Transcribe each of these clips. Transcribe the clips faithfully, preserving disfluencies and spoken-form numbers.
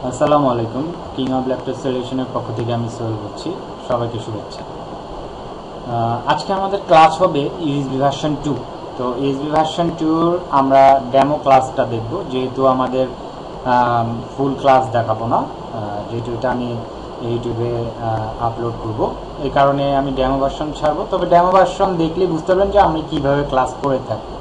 আসসালামু আলাইকুম। King of laptop সলিউশনের পক্ষ থেকে আমি সোহেল বলছি। সবাইকে শুভেচ্ছা। আজকে আমাদের ক্লাস হবে ইউএসবি ভার্সন টু। তো ইউএসবি ভার্সন টুর আমরা ডেমো ক্লাসটা দেখব, যেহেতু আমাদের ফুল ক্লাস দেখাবো না, যেহেতু এটা আমি ইউটিউবে আপলোড করব, এই কারণে আমি ডেমো ভার্সন ছাড়বো। তবে ডেমো ভার্সন দেখলে বুঝতে পারবেন যে আমি কিভাবে ক্লাস করে থাকি।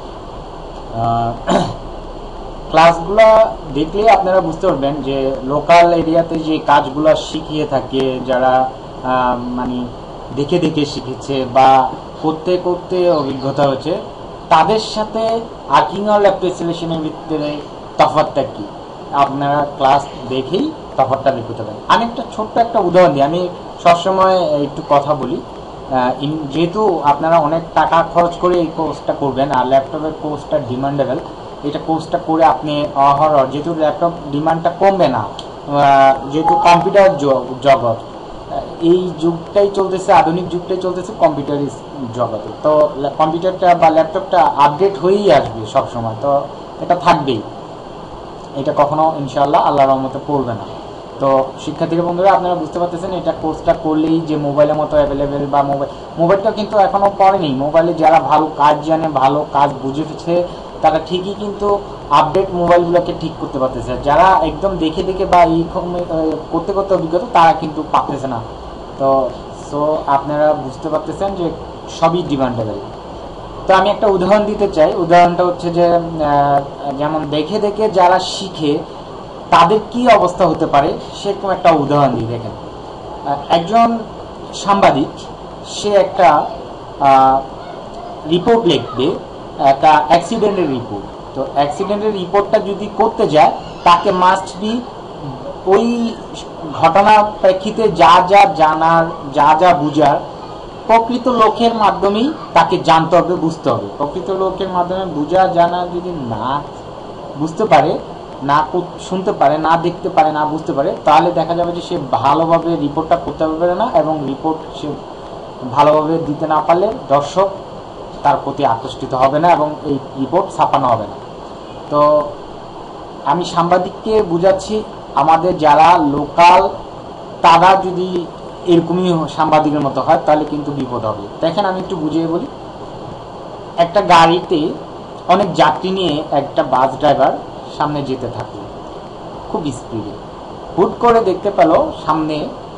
ক্লাসগুলো দেখলে আপনারা বুঝতে পারবেন যে লোকাল এরিয়াতে যে কাজগুলো শিখিয়ে থাকে, যারা মানে দেখে দেখে শিখেছে বা করতে করতে অভিজ্ঞতা হয়েছে, তাদের সাথে আর্কিং অর ল্যাপটপ সলিউশনের ভিতরে তফাৎটা কি আপনারা ক্লাস দেখেই তফাৎটা দেখতে পারেন। আমি একটা ছোট্ট একটা উদাহরণ দিই। আমি সবসময় একটু কথা বলি, যেহেতু আপনারা অনেক টাকা খরচ করে এই কোর্সটা করবেন আর ল্যাপটপের কোর্সটা ডিমান্ডেবল, এটা কোর্সটা করে আপনি অহরহ, যেহেতু ল্যাপটপ ডিমান্ডটা কমবে না, যেহেতু কম্পিউটার জগৎ এই যুগটাই চলতেছে, আধুনিক যুগটাই চলতেছে কম্পিউটার জগতে, তো কম্পিউটারটা বা ল্যাপটপটা আপডেট হয়েই আসবে সব সময়, তো এটা থাকবেই, এটা কখনো ইনশাআল্লাহ আল্লাহর রহমতে পড়বে না। তো শিক্ষার্থী বন্ধুরা, আপনারা বুঝতে পারতেছেন এটা কোর্সটা করলেই যে মোবাইলের মতো অ্যাভেলেবেল, বা মোবাইল মোবাইলটা কিন্তু এখনো পড়েনি, মোবাইলে যারা ভালো কাজ জানে, ভালো কাজ বুঝেছে, তারা ঠিকই কিন্তু আপডেট মোবাইলগুলোকে ঠিক করতে পারতেছে। যারা একদম দেখে দেখে বা এই করতে করতে অভিজ্ঞতা, তারা কিন্তু পারতেছে না। তো সো আপনারা বুঝতে পারতেছেন যে সবই ডিমান্ডেবল। তো আমি একটা উদাহরণ দিতে চাই। উদাহরণটা হচ্ছে যে যেমন দেখে দেখে যারা শিখে তাদের কি অবস্থা হতে পারে, সেরকম একটা উদাহরণ দিই। দেখেন, একজন সাংবাদিক, সে একটা রিপোর্ট লিখবে, একটা অ্যাক্সিডেন্টের রিপোর্ট। তো অ্যাক্সিডেন্টের রিপোর্টটা যদি করতে যায়, তাকে মাস্ট বি ওই ঘটনা প্রেক্ষিতে যা যা জানার, যা যা বুঝার, প্রকৃত লোকের মাধ্যমেই তাকে জানতে হবে, বুঝতে হবে। প্রকৃত লোকের মাধ্যমে বুঝা জানা যদি না বুঝতে পারে, না শুনতে পারে, না দেখতে পারে, না বুঝতে পারে, তাহলে দেখা যাবে যে সে ভালোভাবে রিপোর্টটা করতে পারবে না, এবং রিপোর্ট সে ভালোভাবে দিতে না পারলে দর্শক তার প্রতি আকর্ষিত হবে না, এবং এই রিপোর্ট ছাপানো হবে না। তো আমি সাংবাদিককে বুঝাচ্ছি, আমাদের যারা লোকাল তারা যদি এরকমই সাংবাদিকের মতো হয়, তাহলে কিন্তু বিপদ হবে। দেখেন, আমি একটু বুঝিয়ে বলি। একটা গাড়িতে অনেক যাত্রী নিয়ে একটা বাস ড্রাইভার সামনে যেতে থাকলো খুব স্পিডে। হুট করে দেখতে পেল সামনে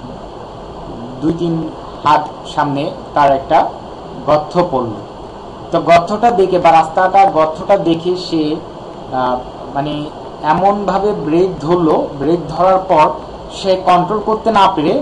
দুই তিন হাত সামনে তার একটা গর্ত পড়ল। তো গর্তটা দেখে বা রাস্তাটা গর্তটা দেখে সে মানে এমনভাবে ব্রেক ধরলো, ব্রেক ধরার পর সে কন্ট্রোল করতে না পেরে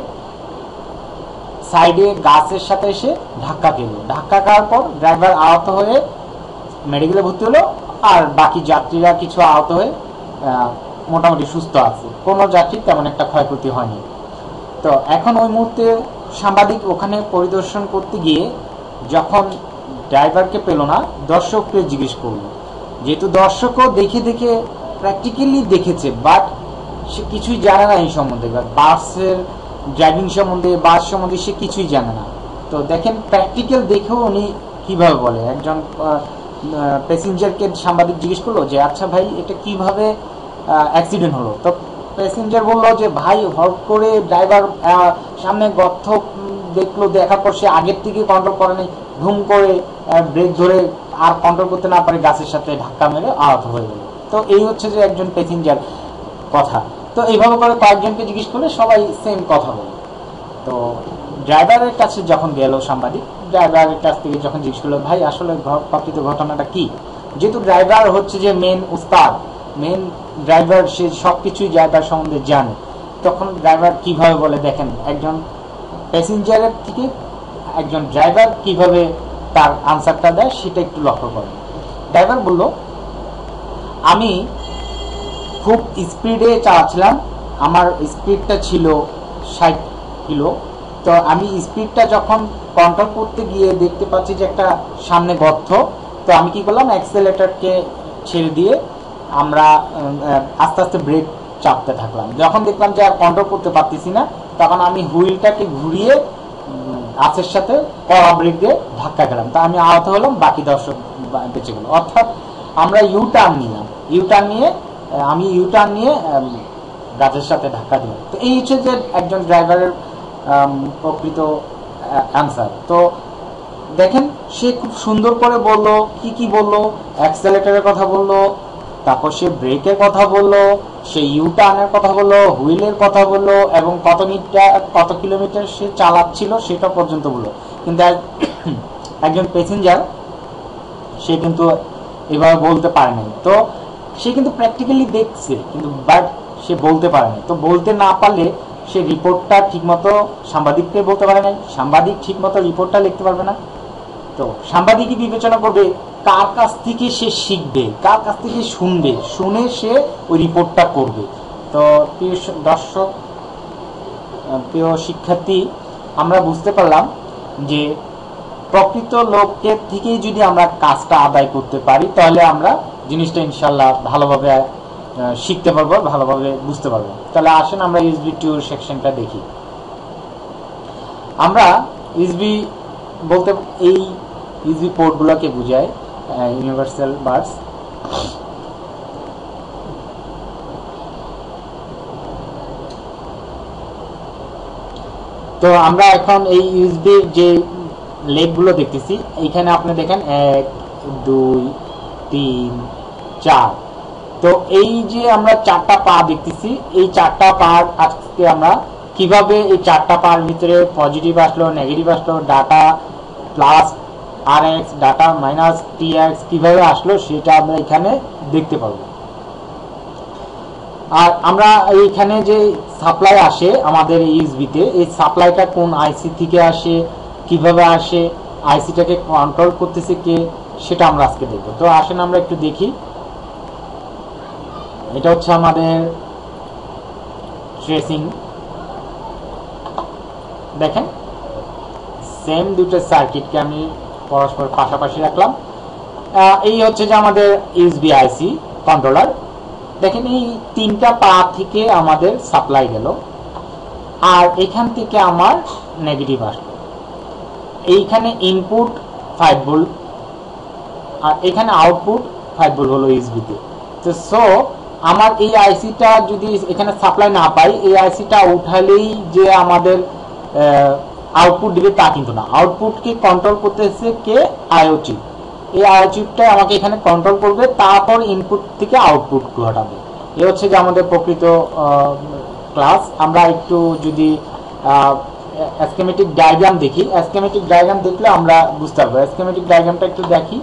সাইডে গাছের সাথে এসে ধাক্কা খেলো। ধাক্কা খাওয়ার পর ড্রাইভার আহত হয়ে মেডিকেলে ভর্তি হলো, আর বাকি যাত্রীরা কিছু আহত হয়ে মোটামুটি সুস্থ আছে, কোনো যাত্রীর তেমন একটা ক্ষয়ক্ষতি হয়নি। তো এখন ওই মুহূর্তে সাংবাদিক ওখানে পরিদর্শন করতে গিয়ে যখন ড্রাইভারকে পেল না, দর্শককে জিজ্ঞেস করলো। যেহেতু দর্শকও দেখে দেখে প্র্যাকটিক্যালি দেখেছে, বাট সে কিছুই জানে না এই সম্বন্ধে, বাসের ড্রাইভিং সম্বন্ধে, বাস সম্বন্ধে সে কিছুই জানে না। তো দেখেন, প্র্যাকটিক্যাল দেখেও উনি কিভাবে বলে। একজন প্যাসেঞ্জারকে সাংবাদিক জিজ্ঞেস করলো যে, আচ্ছা ভাই, এটা কিভাবে অ্যাক্সিডেন্ট হলো? তো প্যাসেঞ্জার বললো যে, ভাই, হট করে ড্রাইভার সামনে গর্ত দেখলো, দেখার পর সে আগের থেকে কন্ট্রোল করে নেই, ধুম করে ব্রেক ধরে আর কন্ট্রোল করতে না পারে গাছের সাথে ধাক্কা মেরে আহত হয়ে গেল। তো এই হচ্ছে যে একজন প্যাসেঞ্জার কথা। তো এইভাবে করে কয়েকজনকে জিজ্ঞেস করলে সবাই সেম কথা বলে। তো ড্রাইভারের কাছে যখন গেল সাংবাদিক, ড্রাইভারের কাছ থেকে যখন জিজ্ঞেস করলো, ভাই, আসলে প্রকৃত ঘটনাটা কি? যেহেতু ড্রাইভার হচ্ছে যে মেন উস্তাদ, মেন ড্রাইভার, সে সব কিছুই ড্রাইভার সম্বন্ধে জানে, তখন ড্রাইভার কিভাবে বলে, দেখেন, একজন প্যাসেঞ্জারের থেকে একজন ড্রাইভার কিভাবে তার আনসারটা দেয় সেটা একটু লক্ষ্য করেন। ড্রাইভার বলল, আমি খুব স্পিডে চালাচ্ছিলাম, আমার স্পিডটা ছিল ষাট কিলো। তো আমি স্পিডটা যখন কন্ট্রোল করতে গিয়ে দেখতে পাচ্ছি যে একটা সামনে গর্ত। তো আমি কি করলাম, অ্যাক্সেলেটরকে ছেড়ে দিয়ে আমরা আস্তে আস্তে ব্রেক চাপতে থাকলাম। যখন দেখলাম যে আর কন্ট্রোল করতে পারতেছি না, তখন আমি হুইলটাকে ঘুরিয়ে গাছের সাথে কড়া ব্রেক দিয়ে ধাক্কা খেলাম। তা আমি আহত হলাম, বাকি দর্শক বেঁচে গেল। অর্থাৎ আমরা ইউ টার্ন নিলাম, ইউ টার্ন নিয়ে আমি ইউ টার্ন নিয়ে গাছের সাথে ধাক্কা দিল। তো এই হচ্ছে যে একজন ড্রাইভারের প্রকৃত অ্যান্সার। তো দেখেন সে খুব সুন্দর করে বললো, কি কি বললো, অ্যাক্সেলেটরের কথা বললো, তারপর সে ব্রেকের কথা বললো, সে ইউ টার্নের কথা বললো, হুইলের কথা বললো, এবং কত মিটার কত কিলোমিটার সে চালাচ্ছিল সেটা পর্যন্ত বললো। কিন্তু একজন প্যাসেঞ্জার সে কিন্তু এভাবে বলতে পারে নাই। তো সে কিন্তু প্র্যাকটিক্যালি দেখছে, কিন্তু বাট সে বলতে পারে নাই। তো বলতে না পারলে সে রিপোর্টটা ঠিকমতো সাংবাদিককে বলতে পারে নাই, সাংবাদিক ঠিকমতো রিপোর্টটা লিখতে পারবে না। তো সাংবাদিকই বিবেচনা করবে কার কাছ থেকে সে শিখবে, কার কাছ থেকে শুনবে, শুনে সে ওই রিপোর্টটা করবে। তো প্রিয় দর্শক, প্রিয় শিক্ষার্থী, আমরা বুঝতে পারলাম যে প্রকৃত লোকের থেকেই যদি আমরা কাজটা আদায় করতে পারি তাহলে আমরা জিনিসটা ইনশাল্লাহ ভালোভাবে শিখতে পারবো, ভালোভাবে বুঝতে পারবো। তাহলে আসেন আমরা ইউএসবি টু সেকশনটা দেখি। আমরা ইউএসবি বলতে এই ইউএসবি পোর্টগুলোকে বোঝায় ইউনিভার্সাল বাস। তো আমরা এখন এই ইউএসবির যে লেগগুলো দেখতেছি, এইখানে আপনি দেখেন এক দুই তিন চার। তো এই যে আমরা চারটা পা দেখতেছি, এই চারটা পার আজকে আমরা কিভাবে এই চারটা পার ভিতরে পজিটিভ আসলো, নেগেটিভ আসলো, data plus R X, data minus T X কিভাবে আসলো সেটা আমরা এখানে দেখতে পারবো। আর আমরা এইখানে যে সাপ্লাই আসে আমাদের ইউএসবিতে, এই সাপ্লাইটা কোন আইসি থেকে আসে, কিভাবে আসে, আইসিটাকে কন্ট্রোল করতেছে কে, সেটা আমরা আজকে দেখব। তো আসেন আমরা একটু দেখি। এটা হচ্ছে আমাদের ট্রেসিং। দেখেন সেম দুটো সার্কিটকে আমি পরস্পর পাশাপাশি রাখলাম। এই হচ্ছে যে আমাদের ইউএসবি আইসি কন্ট্রোলার। দেখেন এই তিনটা পা থেকে আমাদের সাপ্লাই গেল, আর এখান থেকে আমার নেগেটিভ আসলো। এইখানে ইনপুট ফাইভ ভোল্ট আর এখানে আউটপুট ফাইভ ভোল্ট হলো ইউএসবিতে। তো সো আমার এই আইসিটা যদি এখানে সাপ্লাই না পাই, এই আইসিটা উঠালেই যে আমাদের আউটপুট দিবে তা কিন্তু না। আউটপুটকে কন্ট্রোল করতেছে কে, আইও চিপ। এই আইও চিপটা আমাকে এখানে কন্ট্রোল করবে, তারপর ইনপুট থেকে আউটপুট ঘটাবে। এই হচ্ছে যে আমাদের প্রকৃত ক্লাস। আমরা একটু যদি স্কিমেটিক ডায়াগ্রাম দেখি, স্কিমেটিক ডায়াগ্রাম দেখলে আমরা বুঝতে পারবো। স্কিমেটিক ডায়াগ্রামটা একটু দেখি।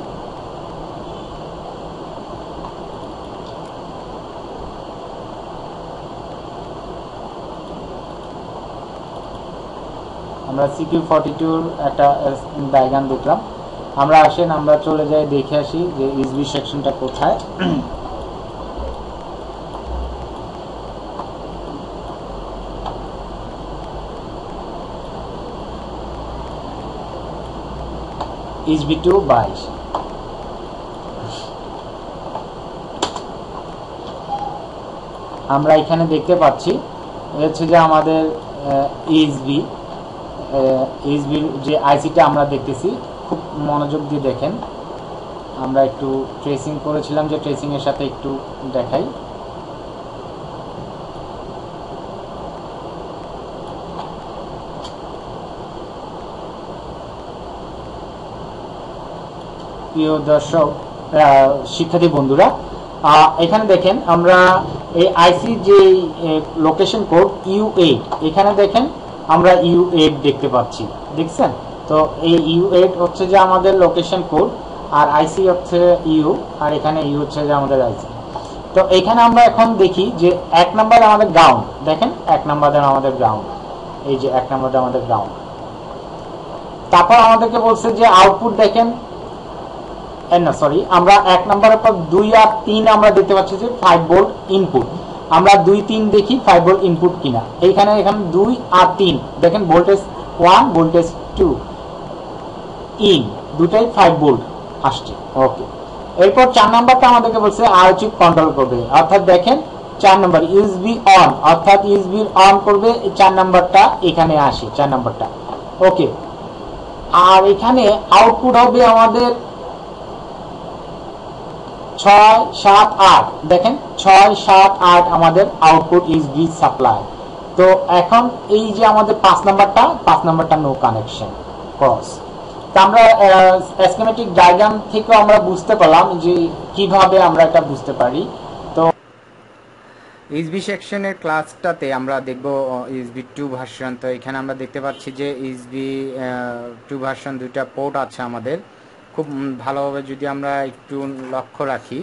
আমরা সিকিউ ফর্টি টুর একটা ডায়াগ্রাম দেখলাম। আমরা আসেন আমরা চলে যাই, দেখে আসি যে ইউএসবি সেকশনটা কোথায়। ইউএসবি টু বাইশ। আমরা এখানে দেখতে পাচ্ছি হচ্ছে যে আমাদের ইউএসবি ইউএসবির যে আইসিটা আমরা দেখতেছি, খুব মনোযোগ দিয়ে দেখেন। আমরা একটু ট্রেসিং করেছিলাম, যে ট্রেসিং এর সাথে একটু দেখাই। প্রিয় দর্শক, শিক্ষার্থী বন্ধুরা, এখানে দেখেন আমরা এই আইসি যে লোকেশন কোড ইউ এইট, এখানে দেখেন আমরা ইউ এইট দেখতে পাচ্ছি, দেখছেন? তো এই ইউ এইট হচ্ছে যে আমাদের লোকেশন কোড, আর আইসি হচ্ছে ইউ, আর এখানে ইউ হচ্ছে যে আমাদের আইসি। তো এখানে আমরা এখন দেখি যে এক নাম্বার আমাদের গ্রাউন্ড, দেখেন এক নাম্বার আমাদের গ্রাউন্ড, এই যে এক নাম্বার আমাদের গ্রাউন্ড। তারপর আমাদেরকে বলছে যে আউটপুট দেখেন, না সরি, আমরা এক নাম্বারের পর দুই আর তিন আমরা দেখতে পাচ্ছি যে ফাইভ ভোল্ট ইনপুট। আমরা দুই তিন দেখি ফাইভ ভোল্ট ইনপুট কিনা। এইখানে এখানে দুই আর তিন দেখেন, voltage one voltage two in দুটাই ফাইভ ভোল্ট আসছে। ওকে, এরপর চার নাম্বারটা আমাদেরকে বলছে আর চিপ কন্ট্রোল করবে, অর্থাৎ দেখেন চার নাম্বার ইউএসবি অন, অর্থাৎ ইউএসবি অন করবে। এই চার নাম্বারটা এখানে আসে, চার নাম্বারটা। ওকে, আর এখানে আউটপুট হবে আমাদের ছয় সাত আট, দেখেন ছয় সাত আট আমাদের আউটপুট ইউএসবি সাপ্লাই। তো এখন এই যে আমাদের পাঁচ নাম্বারটা পাঁচ নাম্বারটা নো কানেকশন ক্রস। তো আমরা স্কিমেটিক ডায়াগ্রাম থেকে আমরা বুঝতে পারলাম যে কিভাবে আমরা এটা বুঝতে পারি। তো ইউএসবি সেকশনের ক্লাসটাতে আমরা দেখব ইউএসবি টু ভার্সন। তো এখানে আমরা দেখতে পাচ্ছি যে ইউএসবি টু ভার্সন দুইটা পোর্ট আছে আমাদের। খুব ভালোভাবে যদি আমরা একটু লক্ষ্য রাখি,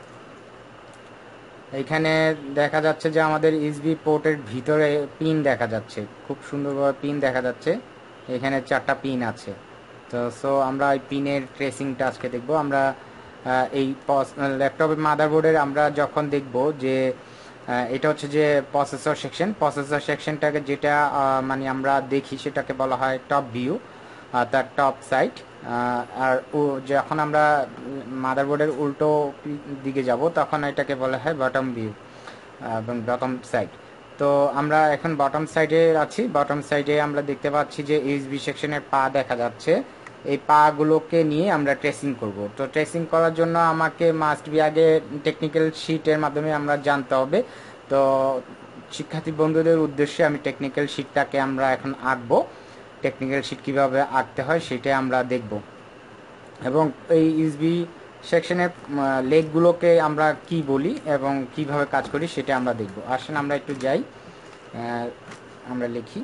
এখানে দেখা যাচ্ছে যে আমাদের ইউএসবি পোর্টের ভিতরে পিন দেখা যাচ্ছে, খুব সুন্দরভাবে পিন দেখা যাচ্ছে। এখানে চারটা পিন আছে। তো সো আমরা এই পিনের ট্রেসিংটা আজকে দেখব। আমরা এই ল্যাপটপের মাদারবোর্ডের আমরা যখন দেখব যে এটা হচ্ছে যে প্রসেসর সেকশন, প্রসেসর সেকশনটাকে যেটা মানে আমরা দেখি সেটাকে বলা হয় টপ ভিউ, তার টপ সাইড। আর যখন আমরা মাদারবোর্ডের উল্টো দিকে যাব তখন এটাকে বলা হয় বটম ভিউ এবং বটম সাইড। তো আমরা এখন বটম সাইডে আছি। বটম সাইডে আমরা দেখতে পাচ্ছি যে ইউএসবি সেকশনের পা দেখা যাচ্ছে। এই পাগুলোকে নিয়ে আমরা ট্রেসিং করব। তো ট্রেসিং করার জন্য আমাকে মাস্ট বি আগে টেকনিক্যাল শিটের মাধ্যমে আমরা জানতে হবে। তো শিক্ষার্থী বন্ধুদের উদ্দেশ্যে আমি টেকনিক্যাল শিটটাকে আমরা এখন আঁকবো। টেকনিক্যাল শিট কিভাবে আঁকতে হয় সেটাই আমরা দেখব, এবং এই ইউএসবি সেকশনের লেগগুলোকে আমরা কি বলি এবং কিভাবে কাজ করি সেটা আমরা দেখব। আসেন আমরা একটু যাই, আমরা লিখি।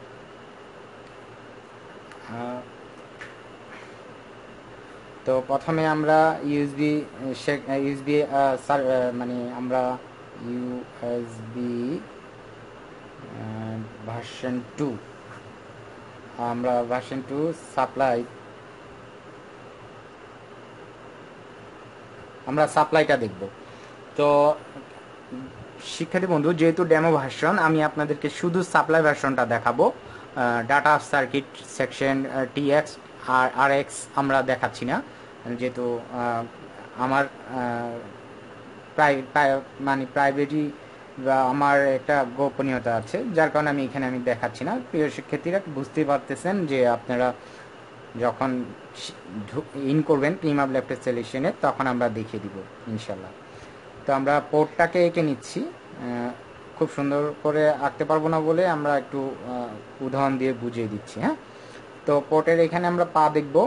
তো প্রথমে আমরা ইউএসবি ইউএসবি মানে আমরা ইউএসবি ভার্সন টু, আমরা ভার্সন টু সাপ্লাই, আমরা সাপ্লাইটা দেখব। তো শিক্ষার্থী বন্ধু, যেহেতু ডেমো ভার্সন, আমি আপনাদেরকে শুধু সাপ্লাই ভার্সনটা দেখাবো। ডাটা সার্কিট সেকশন টিএক্স আর আর এক্স আমরা দেখাচ্ছি না, যেহেতু আমার মানে প্রাইভেটি বা আমার একটা গোপনীয়তা আছে, যার কারণে আমি এখানে আমি দেখাচ্ছি না। প্রিয় শিক্ষার্থীরা বুঝতেই পারতেছেন যে আপনারা যখন ইন করবেন ক্লিমআপ ল্যাপটপ সলিউশনে তখন আমরা দেখিয়ে দিব ইনশাল্লাহ। তো আমরা পোর্টটাকে এঁকে নিচ্ছি। খুব সুন্দর করে আঁকতে পারবো না বলে আমরা একটু উদাহরণ দিয়ে বুঝিয়ে দিচ্ছি। হ্যাঁ, তো পোর্টের এখানে আমরা পা দেখব।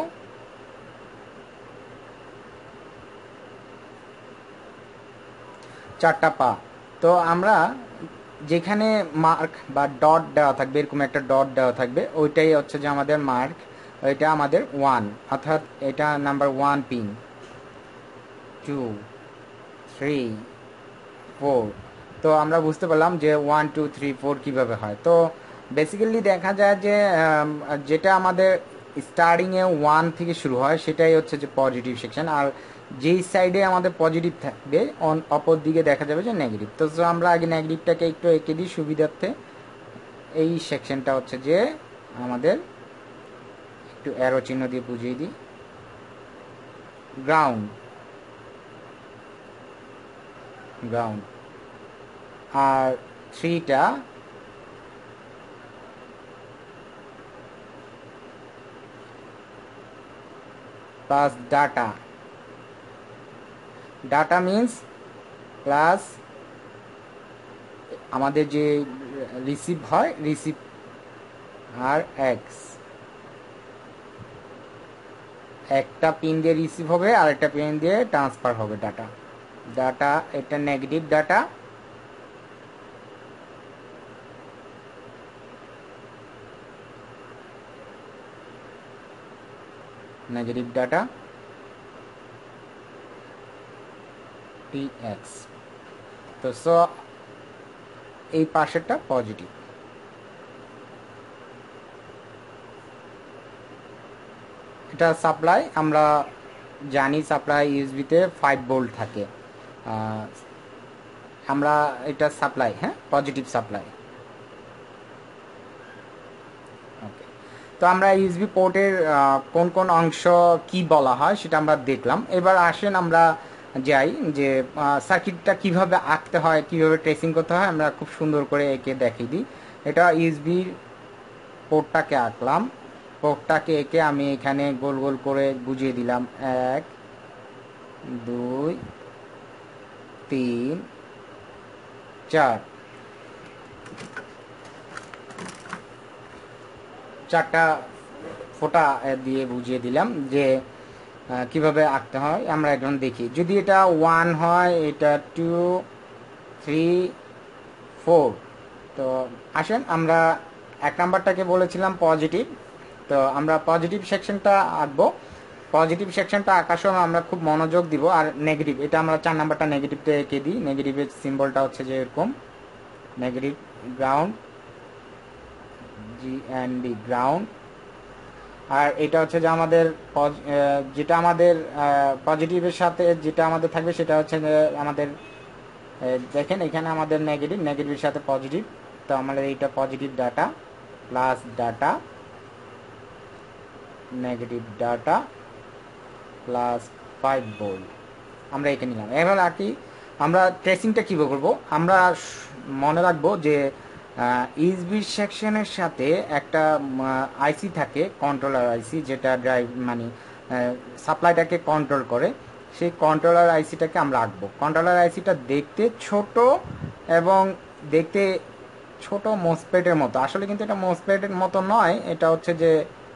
চারটা পা। তো আমরা যেখানে মার্ক বা ডট দেওয়া থাকবে, এরকম একটা ডট দেওয়া থাকবে, ওইটাই হচ্ছে যে আমাদের মার্ক, এটা আমাদের ওয়ান, অর্থাৎ এটা number one pin, two, three, four. তো আমরা বুঝতে পারলাম যে ওয়ান টু থ্রি ফোর কীভাবে হয়। তো বেসিক্যালি দেখা যায় যে যেটা আমাদের স্টার্টিংয়ে ওয়ান থেকে শুরু হয় সেটাই হচ্ছে যে পজিটিভ সেকশন, আর যেই সাইডে আমাদের পজিটিভ থাকবে অন অপর দিকে দেখা যাবে যে নেগেটিভ। তো আমরা আগে নেগেটিভটাকে একটু এঁকে দিই সুবিধার্থে। এই সেকশনটা হচ্ছে যে আমাদের, একটু অ্যারো চিহ্ন দিয়ে বুঝিয়ে দিই, গ্রাউন্ড, গ্রাউন্ড। আর থ্রিটা plus data, data means plus আমাদের যে রিসিভ হয় রিসিভ, আর এক্স, একটা পিন দিয়ে রিসিভ হবে আর একটা পিন দিয়ে ট্রান্সফার হবে ডাটা। ডাটা এটা negative data, negative data TX. তো সো এই পাশেরটা পজিটিভ। এটা সাপ্লাই, আমরা জানি সাপ্লাই ইউএসবিতে ফাইভ ভোল্ট থাকে। আমরা এটা সাপ্লাই, হ্যাঁ পজিটিভ সাপ্লাই। ওকে, তো আমরা ইউএসবি পোর্টের কোন কোন অংশ কি বলা হয় সেটা আমরা দেখলাম। এবার আসেন আমরা যাই যে সার্কিটটা কিভাবে আঁকতে হয়, কিভাবে ট্রেসিং করতে হয়, আমরা খুব সুন্দর করে এঁকে দেখিয়ে দিই। এটা ইউএসবির পোর্টটাকে আঁকলাম, পোর্টটাকে এঁকে আমি এখানে গোল গোল করে বুঝিয়ে দিলাম, এক, দুই, তিন চার চারটা ফোঁটা দিয়ে বুঝিয়ে দিলাম যে কিভাবে আঁকতে হয়। আমরা এখন দেখি, যদি এটা ওয়ান হয়, এটা টু, থ্রি, ফোর। তো আসেন আমরা এক নাম্বারটাকে বলেছিলাম পজিটিভ, তো আমরা পজিটিভ সেকশনটা আঁকবো। পজিটিভ সেকশনটা আঁকার সময় আমরা খুব মনোযোগ দিব। আর নেগেটিভ, এটা আমরা চার নাম্বারটা নেগেটিভতে এঁকে দিই। নেগেটিভের সিম্বলটা হচ্ছে যে এরকম, negative ground, G N D ground. আর এটা হচ্ছে যে আমাদের যেটা আমাদের পজিটিভের সাথে যেটা আমাদের থাকবে সেটা হচ্ছে যে আমাদের, দেখেন এখানে আমাদের নেগেটিভ, নেগেটিভের সাথে পজিটিভ, তো আমাদের এইটা positive data plus data, negative data plus five volt আমরা এখানে নিলাম। এবার আর কি আমরা ট্রেসিংটা কীভাবে করবো, আমরা মনে রাখবো যে ইউএসবি সেকশনের সাথে একটা আইসি থাকে, কন্ট্রোলার আইসি, যেটা ড্রাইভ মানে সাপ্লাইটাকে কন্ট্রোল করে। সেই কন্ট্রোলার আইসিটাকে আমরা আঁকবো। কন্ট্রোলার আইসিটা দেখতে ছোট এবং দেখতে ছোট মোসপেটের মতো, আসলে কিন্তু এটা মোসপেটের মতো নয়, এটা হচ্ছে যে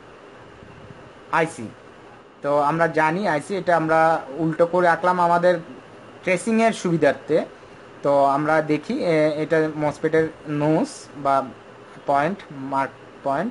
আইসি। তো আমরা জানি আইসি, এটা আমরা উল্টো করে আঁকলাম আমাদের ট্রেসিংয়ের সুবিধার্থে। তো আমরা দেখি এটা মসপেটের নোস বা পয়েন্ট, মার্ক পয়েন্ট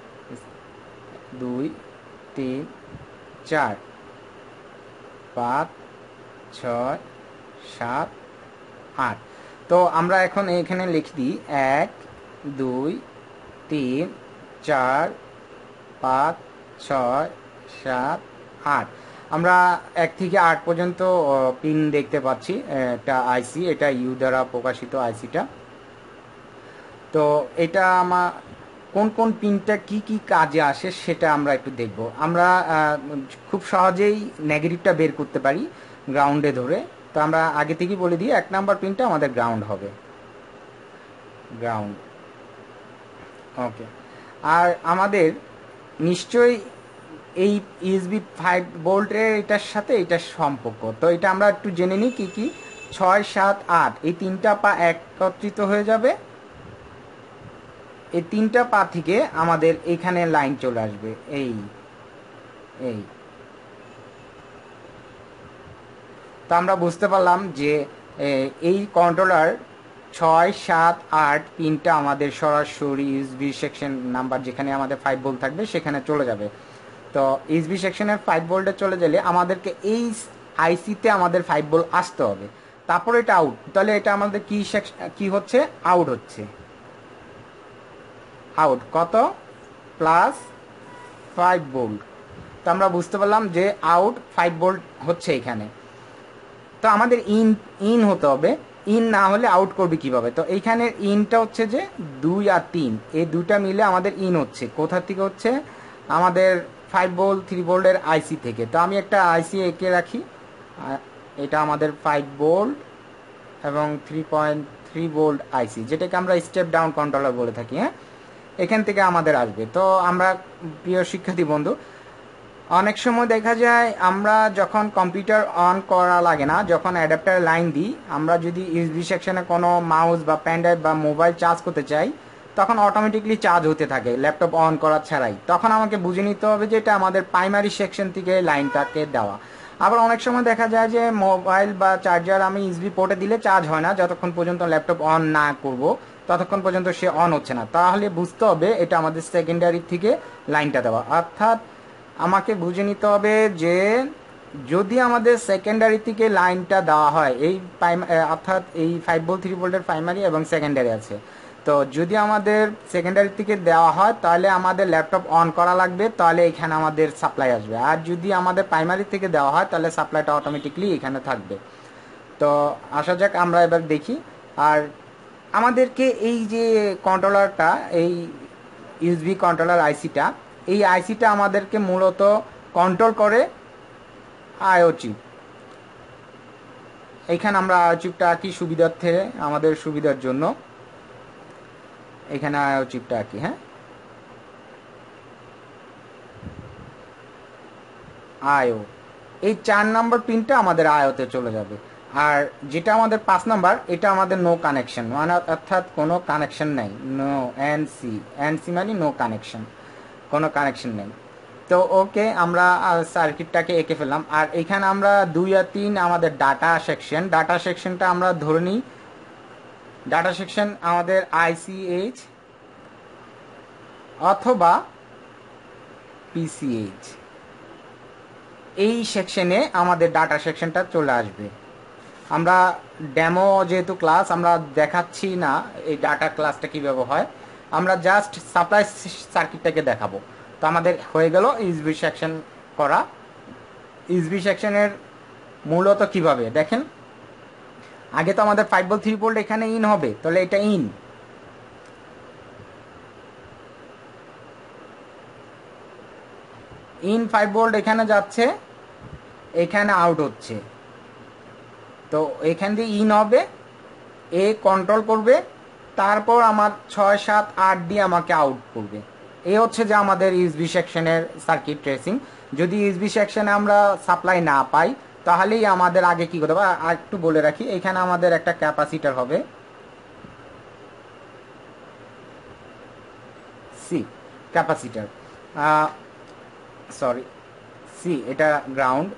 দুই, তিন, চার, পাঁচ, ছয়, সাত, আট। তো আমরা এখন এখানে লিখে দিই এক, দুই, তিন, চার, পাঁচ, ছয়, সাত, আট। আমরা এক থেকে আট পর্যন্ত পিন দেখতে পাচ্ছি। এটা আইসি, এটা ইউ দ্বারা প্রকাশিত আইসিটা। তো এটা আমার কোন কোন পিনটা কি কি কাজে আসে সেটা আমরা একটু দেখব। আমরা খুব সহজেই নেগেটিভটা বের করতে পারি গ্রাউন্ডে ধরে। তো আমরা আগে থেকেই বলে দিই, এক নাম্বার পিনটা আমাদের গ্রাউন্ড হবে, গ্রাউন্ড। ওকে, আর আমাদের নিশ্চয়ই এই ইউএসবি ফাইভ ভোল্টের এটার সাথে এটার সম্পর্ক, তো এটা আমরা একটু জেনে নিই কি কি। ছয়, সাত, আট, এই তিনটা পা একত্রিত হয়ে যাবে। এই তিনটা পা থেকে আমাদের এখানে লাইন চলে আসবে, এই এই তো আমরা বুঝতে পারলাম যে এই কন্ট্রোলার ছয়, সাত, আট পিনটা আমাদের সরাসরি ইউএসবি সেকশন নাম্বার যেখানে আমাদের ফাইভ ভোল্ট থাকবে সেখানে চলে যাবে। তো ইউএসবি সেকশনের ফাইভ ভোল্টে চলে গেলে আমাদেরকে এই আইসিতে আমাদের ফাইভ ভোল্ট আসতে হবে, তারপর এটা আউট। তাহলে এটা আমাদের কি কি হচ্ছে, আউট হচ্ছে। আউট কত, প্লাস ফাইভ ভোল্ট। তো আমরা বুঝতে পারলাম যে আউট ফাইভ ভোল্ট হচ্ছে এখানে। তো আমাদের ইন ইন হতে হবে, ইন না হলে আউট করবে কিভাবে। তো এইখানে ইনটা হচ্ছে যে দুই আর তিন, এই দুটা মিলে আমাদের ইন হচ্ছে। কোথা থেকে হচ্ছে, আমাদের ফাইভ ভোল্ট থ্রি ভোল্টের আইসি থেকে। তো আমি একটা আইসি এঁকে রাখি, এটা আমাদের ফাইভ ভোল্ট এবং three point three volt IC, যেটাকে আমরা স্টেপ ডাউন কন্ট্রোলার বলে থাকি। হ্যাঁ, এখান থেকে আমাদের আসবে। তো আমরা প্রিয় শিক্ষার্থী বন্ধু, অনেক সময় দেখা যায় আমরা যখন কম্পিউটার অন করা লাগে না, যখন অ্যাডাপ্টার লাইন দিই, আমরা যদি ইউএসবি সেকশনে কোনো মাউস বা পেন ড্রাইভ বা মোবাইল চার্জ করতে চাই, তখন অটোমেটিকলি চার্জ হতে থাকে ল্যাপটপ অন করা ছাড়াই। তখন আমাকে বুঝে নিতে হবে যে এটা আমাদের প্রাইমারি সেকশন থেকে লাইনটাকে দেওয়া। আবার অনেক সময় দেখা যায় যে মোবাইল বা চার্জার আমি ইউএসবি পোর্টে দিলে চার্জ হয় না, যতক্ষণ পর্যন্ত ল্যাপটপ অন না করব ততক্ষণ পর্যন্ত সে অন হচ্ছে না। তাহলে বুঝতে হবে এটা আমাদের সেকেন্ডারি থেকে লাইনটা দেওয়া। অর্থাৎ আমাকে বুঝে নিতে হবে যে যদি আমাদের সেকেন্ডারি থেকে লাইনটা দেওয়া হয়, এই অর্থাৎ এই ফাইভ ভোল্ট থ্রি ভোল্টের প্রাইমারি এবং সেকেন্ডারি আছে, তো যদি আমাদের সেকেন্ডারি থেকে দেওয়া হয় তাহলে আমাদের ল্যাপটপ অন করা লাগবে, তাহলে এখানে আমাদের সাপ্লাই আসবে। আর যদি আমাদের প্রাইমারি থেকে দেওয়া হয় তাহলে সাপ্লাইটা অটোমেটিকলি এখানে থাকবে। তো আসা যাক আমরা এবার দেখি। আর আমাদেরকে এই যে কন্ট্রোলারটা, এই ইউএসবি কন্ট্রোলার আইসিটা, এই আইসিটা আমাদেরকে মূলত কন্ট্রোল করে আইও চিপ। এইখানে আমরা আইও চিপটা আঁকি সুবিধার্থে, আমাদের সুবিধার জন্য এখানে আইও চিপটা আঁকি। হ্যাঁ, আইও, এই চার নম্বর পিনটা আমাদের আইওতে চলে যাবে। আর যেটা আমাদের পাঁচ নাম্বার, এটা আমাদের নো কানেকশন, মানে অর্থাৎ কোনো কানেকশন নাই, নো এনসি, এনসি মানে নো কানেকশন, কোনো কানেকশন নেই। তো ওকে, আমরা সার্কিটটাকে এঁকে ফেললাম। আর এখানে আমরা দুই আর তিন আমাদের ডাটা সেকশন, ডাটা সেকশনটা আমরা ধরে নিই, ডাটা সেকশন আমাদের আইসিএইচ অথবা পিসিএইচ, এই সেকশনে আমাদের ডাটা সেকশনটা চলে আসবে। আমরা ডেমো যেহেতু ক্লাস, আমরা দেখাচ্ছি না এই ডাটা ক্লাসটা কীভাবে হয়, আমরা জাস্ট সাপ্লাই সার্কিটটাকে দেখাবো। তো আমাদের হয়ে গেল ইউএসবি সেকশন করা। ইউএসবি সেকশনের মূলত কিভাবে দেখেন, আগে তো আমাদের ফাইভ ভোল্ট থ্রি ভোল্ট এখানে ইন হবে, তাহলে এটা ইন, ইন ফাইভ ভোল্ট এখানে যাচ্ছে, এখানে আউট হচ্ছে। তো এখান দিয়ে ইন হবে, এ কন্ট্রোল করবে, তারপর আমার ছয় সাত আট দিয়ে আমাকে আউট করবে। এই হচ্ছে যে আমাদের ইউএসবি সেকশনের সার্কিট ট্রেসিং। যদি ইউএসবি সেকশনে আমরা সাপ্লাই না পাই, তাহলেই আমাদের আগে কি করতে হবে, আর একটু বলে রাখি, এখানে আমাদের একটা ক্যাপাসিটার হবে, সি ক্যাপাসিটার, সরি সি, এটা গ্রাউন্ড,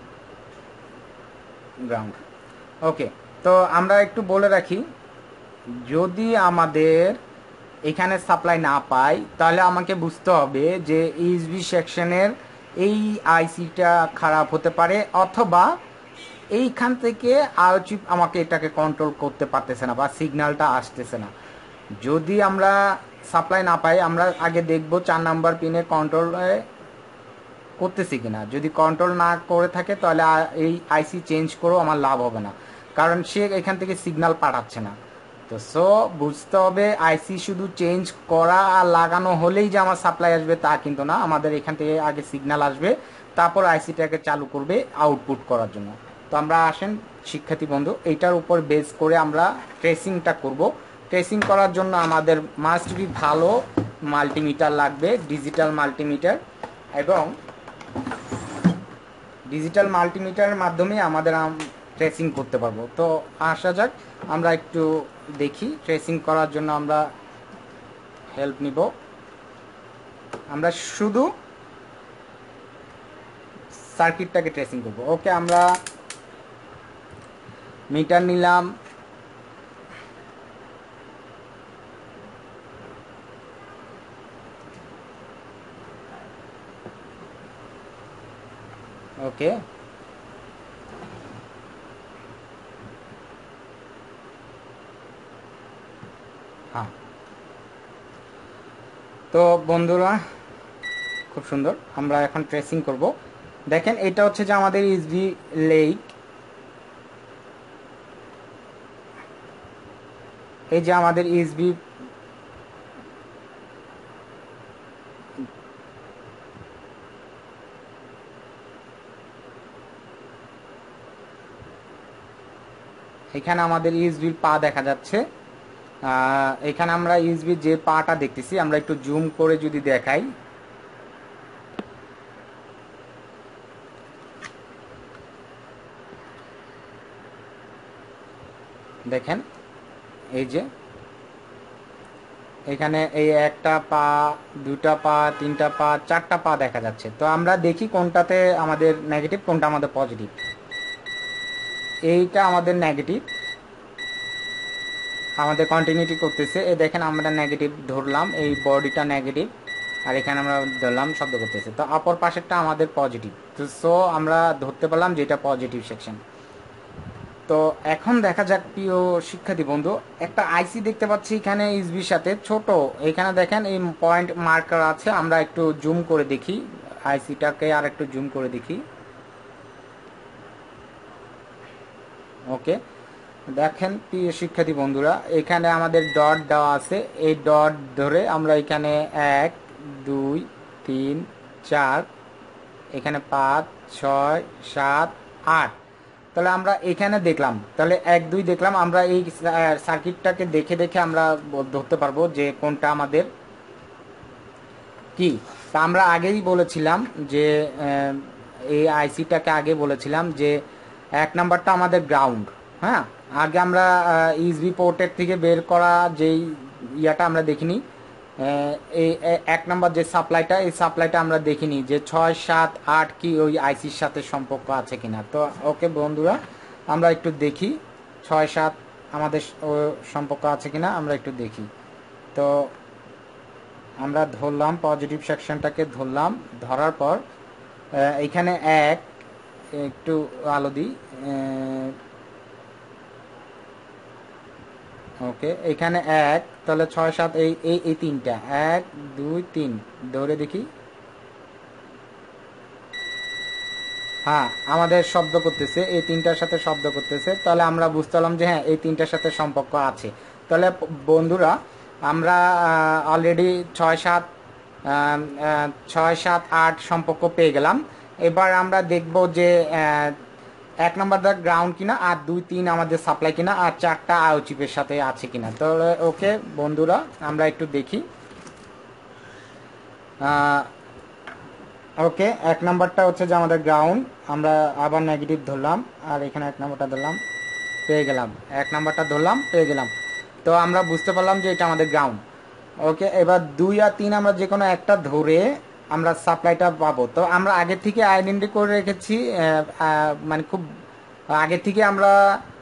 গ্রাউন্ড ওকে। তো আমরা একটু বলে রাখি, যদি আমাদের এখানে সাপ্লাই না পাই, তাহলে আমাকে বুঝতে হবে যে ইউএসবি সেকশনের এই আইসিটা খারাপ হতে পারে, অথবা এইখান থেকে আইওচিপ আমাকে এটাকে কন্ট্রোল করতে পারতেছে না বা সিগন্যালটা আসতেছে না। যদি আমরা সাপ্লাই না পাই, আমরা আগে দেখব চার নাম্বার পিনে কন্ট্রোল করতেছি কিনা। যদি কন্ট্রোল না করে থাকে, তাহলে এই আইসি চেঞ্জ করেও আমার লাভ হবে না, কারণ সে এখান থেকে সিগন্যাল পাঠাচ্ছে না। তো সো বুঝতে হবে, আইসি শুধু চেঞ্জ করা আর লাগানো হলেই যে আমার সাপ্লাই আসবে তা কিন্তু না, আমাদের এখান থেকে আগে সিগন্যাল আসবে, তারপর আইসিটাকে চালু করবে আউটপুট করার জন্য। তো আমরা আসেন শিক্ষার্থী বন্ধু, এইটার উপর বেস করে আমরা ট্রেসিংটা করব। ট্রেসিং করার জন্য আমাদের মাস্ট বি ভালো মাল্টিমিটার লাগবে, ডিজিটাল মাল্টিমিটার, এবং ডিজিটাল মাল্টিমিটারের মাধ্যমে আমাদের ট্রেসিং করতে পারবো। তো আসা যাক, আমরা একটু দেখি ট্রেসিং করার জন্য আমরা হেল্প নিব। আমরা শুধু সার্কিটটাকে ট্রেসিং করব। ওকে, আমরা মিটার নিলাম, ওকে হ্যাঁ। তো বন্ধুরা, খুব সুন্দর, আমরা এখন ট্রেসিং করব। দেখেন, এটা হচ্ছে যে আমাদের ইউএসবি লেক, এই যে আমাদের ইউএসবি এখানে আমাদের ইউএসবির পা দেখা যাচ্ছে। এখানে আমরা ইউএসবির যে পাটা দেখতেছি, আমরা একটু জুম করে যদি দেখাই, দেখেন এই যে এখানে এই একটা পা, দুটা পা, তিনটা পা, চারটা পা দেখা যাচ্ছে। তো আমরা দেখি কোনটাতে আমাদের নেগেটিভ, কোনটা আমাদের পজিটিভ। এইটা আমাদের নেগেটিভ, আমাদের কন্টিনিউটি করতেছে। এই দেখেন, আমরা নেগেটিভ ধরলাম, এই বডিটা নেগেটিভ, আর এখানে আমরা ধরলাম শব্দ করতেছে। তো অপর পাশেরটা আমাদের পজিটিভ। তো সো আমরা ধরতে পারলাম যে এটা পজিটিভ সেকশন। তো এখন দেখা যাক প্রিয় শিক্ষার্থী বন্ধু, একটা আইসি দেখতে পাচ্ছি এখানে ইউএসবির সাথে ছোট, এখানে দেখেন এই পয়েন্ট মার্কার আছে। আমরা একটু জুম করে দেখি আইসিটাকে, আর একটু জুম করে দেখি। ওকে, দেখেন প্রিয় শিক্ষার্থী বন্ধুরা, এখানে আমাদের ডট দেওয়া আছে। এই ডট ধরে আমরা এখানে এক, দুই, তিন, চার, এখানে পাঁচ, ছয়, সাত, আট, তাহলে আমরা এখানে দেখলাম, তাহলে এক দুই দেখলাম। আমরা এই সার্কিটটাকে দেখে দেখে আমরা ধরতে পারবো যে কোনটা আমাদের কি। তা আমরা আগেই বলেছিলাম যে এই আইসিটাকে আগে বলেছিলাম যে এক নাম্বারটা আমাদের গ্রাউন্ড। হ্যাঁ, আগে আমরা ইউএসবি পোর্টের থেকে বের করা যেই ইয়াটা আমরা দেখিনি, এই এক নাম্বার যে সাপ্লাইটা, এই সাপ্লাইটা আমরা দেখিনি যে ছয় সাত আট কি ওই আইসির সাথে সম্পর্ক আছে কিনা। তো ওকে বন্ধুরা, আমরা একটু দেখি ছয় সাত আমাদের সম্পর্ক আছে কিনা, আমরা একটু দেখি। তো আমরা ধরলাম পজিটিভ সেকশনটাকে, ধরলাম, ধরার পর এইখানে এক, একটু আলো দিই, ওকে এখানে এক, তাহলে ছয় সাত এই এই এই তিনটা, এক দুই তিন, ধরে দেখি, হ্যাঁ আমাদের শব্দ করতেছে, এই তিনটার সাথে শব্দ করতেছে, তাহলে আমরা বুঝতে পারলাম যে হ্যাঁ এই তিনটার সাথে সম্পর্ক আছে। তাহলে বন্ধুরা আমরা অলরেডি ছয় সাত ছয় সাত আট সম্পর্ক পেয়ে গেলাম। এবার আমরা দেখব যে এক নম্বরটা গ্রাউন্ড কিনা, আর দুই তিন আমাদের সাপ্লাই কিনা, আর চারটা আইও চিপের সাথে আছে কিনা। তো ওকে বন্ধুরা, আমরা একটু দেখি। ওকে, এক নাম্বারটা হচ্ছে যে আমাদের গ্রাউন্ড, আমরা আবার নেগেটিভ ধরলাম, আর এখানে এক নাম্বারটা ধরলাম, পেয়ে গেলাম, এক নাম্বারটা ধরলাম, পেয়ে গেলাম। তো আমরা বুঝতে পারলাম যে এটা আমাদের গ্রাউন্ড। ওকে, এবার দুই আর তিন আমরা যে কোনো একটা ধরে আমরা সাপ্লাইটা পাবো। তো আমরা আগে থেকে আইডেন্টি করে রেখেছি, মানে খুব আগে থেকে আমরা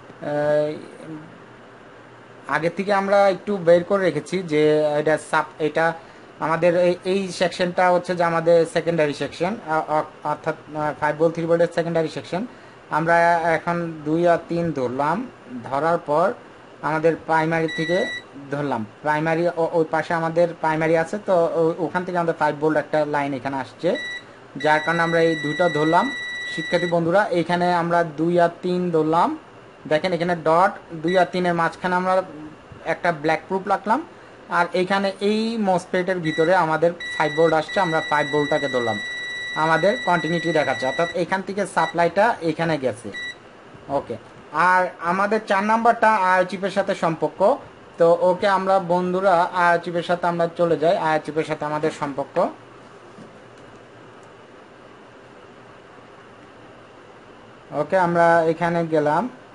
আগে থেকে আমরা একটু বের করে রেখেছি যে এটা সাপ এটা আমাদের এই সেকশনটা হচ্ছে যে আমাদের সেকেন্ডারি সেকশন, অর্থাৎ ফাইভ ভোল্ট থ্রি ভোল্টের সেকেন্ডারি সেকশন। আমরা এখন দুই আর তিন ধরলাম, ধরার পর আমাদের প্রাইমারি থেকে ধরলাম, প্রাইমারি ওই পাশে আমাদের প্রাইমারি আছে, তো ওখান থেকে আমাদের ফাইভ ভোল্ট একটা লাইন এখানে আসছে, যার কারণে আমরা এই দুইটা ধরলাম। শিক্ষার্থী বন্ধুরা, এইখানে আমরা দুই আর তিন ধরলাম, দেখেন এখানে ডট, দুই আর তিনের মাঝখানে আমরা একটা ব্ল্যাক প্রুফ রাখলাম, আর এইখানে এই মসফেটের ভিতরে আমাদের ফাইভ ভোল্ট আসছে, আমরা ফাইভ ভোল্টটাকে ধরলাম, আমাদের কন্টিনিউটি দেখাচ্ছে, অর্থাৎ এখান থেকে সাপ্লাইটা এখানে গেছে। ওকে, আর আমাদের চার নাম্বারটা আইও চিপের সাথে সম্পর্ক। তো ওকে আমরা বন্ধুরা আইও চিপের সাথে আমরা চলে যাই, আইও চিপের সাথে আমাদের সম্পর্ক। ওকে, আমরা এখানে গেলাম,